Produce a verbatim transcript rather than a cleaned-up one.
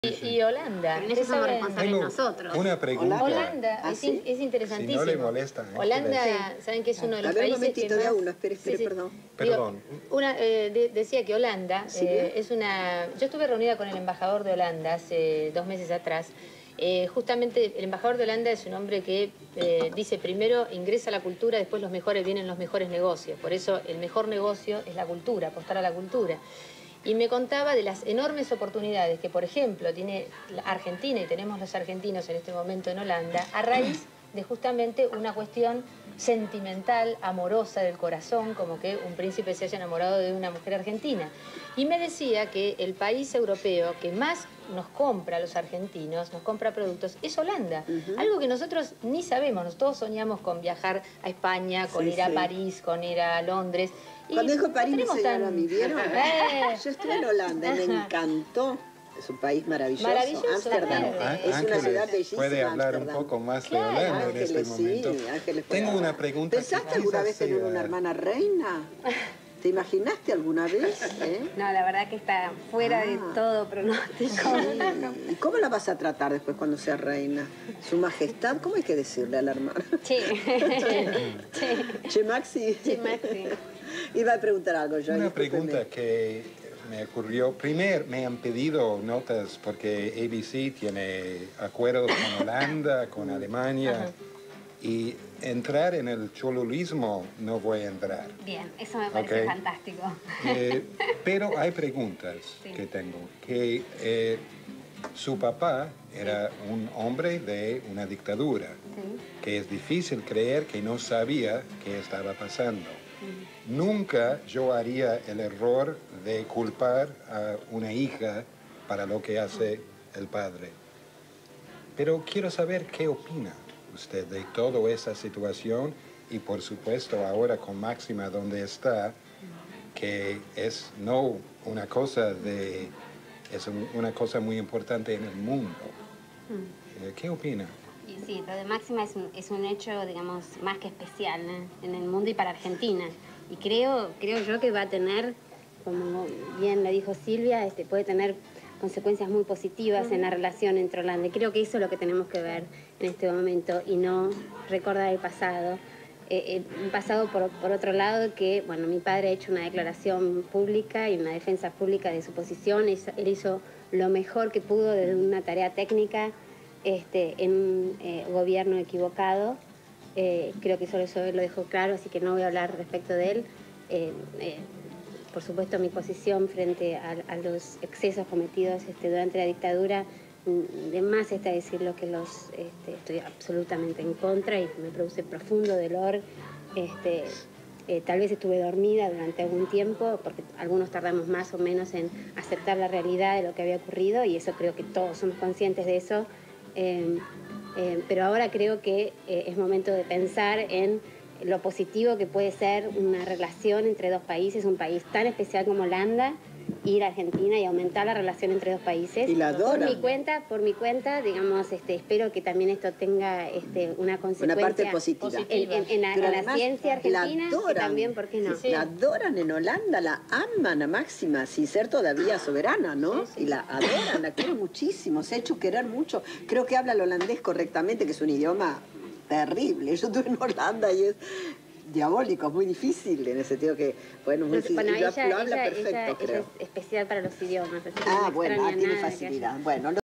Y, y Holanda. Pero en eso somos responsables Tengo nosotros. una pregunta. Holanda, ¿Ah, es, sí? es interesantísimo. Si no le molesta. ¿eh? Holanda, Sí. saben que es uno de los A ver, un países momentito que de más... a uno, espere, espere, Sí, sí. perdón. Perdón. Digo, una, eh, de- decía que Holanda ¿Silvia? eh, es una... Yo estuve reunida con el embajador de Holanda hace dos meses atrás. Eh, justamente el embajador de Holanda es un hombre que eh, dice primero ingresa a la cultura, después los mejores vienen los mejores negocios. Por eso el mejor negocio es la cultura, apostar a la cultura. Y me contaba de las enormes oportunidades que, por ejemplo, tiene la Argentina, y tenemos los argentinos en este momento en Holanda, a raíz de justamente una cuestión sentimental, amorosa del corazón, como que un príncipe se haya enamorado de una mujer argentina. Y me decía que el país europeo que más nos compra a los argentinos, nos compra productos, es Holanda. Uh-huh. Algo que nosotros ni sabemos. Todos soñamos con viajar a España, con sí, ir a sí. París, con ir a Londres. Cuando dijo París me enseñaron tan... a mí, ¿vieron? Eh. Yo estuve en Holanda y me encantó. Es un país maravilloso. Maravilloso, Ámsterdam. claro. Es una ciudad bellísima. Puede hablar Ámsterdam. un poco más Claro. de Holanda en este Ángeles, momento. sí, Ángeles puede Tengo hablar. una pregunta. ¿Pensaste que alguna quizás vez tener sea- una hermana reina? ¿Te imaginaste alguna vez? ¿Eh? No, la verdad que está fuera Ah. de todo pronóstico. ¿Y cómo la vas a tratar después cuando sea reina? ¿Su majestad? ¿Cómo hay que decirle a la hermana? Che. Che. Che Maxi. Che, Maxi. Iba a preguntar algo yo. Una discúlpeme. pregunta que me ocurrió. Primero, me han pedido notas porque A B C tiene acuerdos con Holanda, con Alemania. Ajá. Y entrar en el cholulismo no voy a entrar. Bien, eso me parece Ok. fantástico. Eh, pero hay preguntas Sí. que tengo. Que eh, su papá era un hombre de una dictadura, Sí. que es difícil creer que no sabía qué estaba pasando. Nunca yo haría el error de culpar a una hija para lo que hace el padre. Pero quiero saber qué opina usted de toda esa situación y por supuesto ahora con Máxima donde está, que es no una cosa de, es un- una cosa muy importante en el mundo. Eh, ¿Qué opina? Y sí, lo de Máxima es un, es un hecho, digamos, más que especial, ¿eh? En el mundo y para Argentina. Y creo, creo yo que va a tener, como bien lo dijo Silvia, este, puede tener consecuencias muy positivas uh-huh. en la relación entre Holanda. Y creo que eso es lo que tenemos que ver en este momento y no recordar el pasado. Eh, el pasado, por, por otro lado, que, bueno, mi padre ha hecho una declaración pública y una defensa pública de su posición. Él hizo lo mejor que pudo desde una tarea técnica este, en un eh, gobierno equivocado. Eh, creo que solo eso él lo dejó claro, así que no voy a hablar respecto de él. Eh, eh, por supuesto, mi posición frente a, a los excesos cometidos este, durante la dictadura, de más está decirlo que los este, estoy absolutamente en contra y me produce profundo dolor. Este, eh, tal vez estuve dormida durante algún tiempo, porque algunos tardamos más o menos en aceptar la realidad de lo que había ocurrido, y eso creo que todos somos conscientes de eso. Eh, eh, pero ahora creo que eh, es momento de pensar en lo positivo que puede ser una relación entre dos países, un país tan especial como Holanda, ir a Argentina y aumentar la relación entre dos países. Y la adoran. Por mi cuenta, por mi cuenta, digamos, este, espero que también esto tenga este, una consecuencia. Una parte positiva. En, en- en la, Pero en la además ciencia argentina, la que adoran. también, ¿por qué no? Sí, sí. La adoran en Holanda, la aman a Máxima, sin ser todavía soberana, ¿no? Sí, sí. Y la adoran, la quieren muchísimo, se ha hecho querer mucho. Creo que habla el holandés correctamente, que es un idioma terrible. Yo estuve en Holanda y es diabólico, es muy difícil en ese sentido que, bueno, muy difícil. Bueno, Lo- ella, lo habla ella- perfecto, ella- creo. ella es especial para los idiomas, así que Ah, no me bueno, extraña ah, tiene nada que haya- facilidad. Bueno,